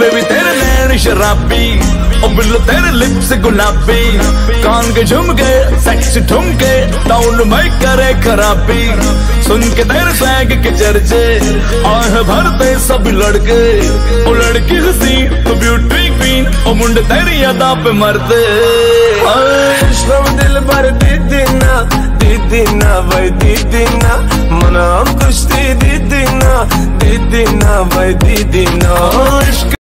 Baby तेरे नैन शराबी ओ बिल्लो तेरे लिप्स गुलाबी, कान के झुमके सेक्स ठुमके टाउन में करे खराबी। सुन के तेरे सैग के चर्चे आह भरते सब लड़के, ओ लड़की हंसी तो ब्यूटी क्वीन ओ मुंडे तेरी अदा पे मरते। दिल भर दीदी ना भाई दीदी ना मना कुश्ती दीदी ना भाई दीदी ना।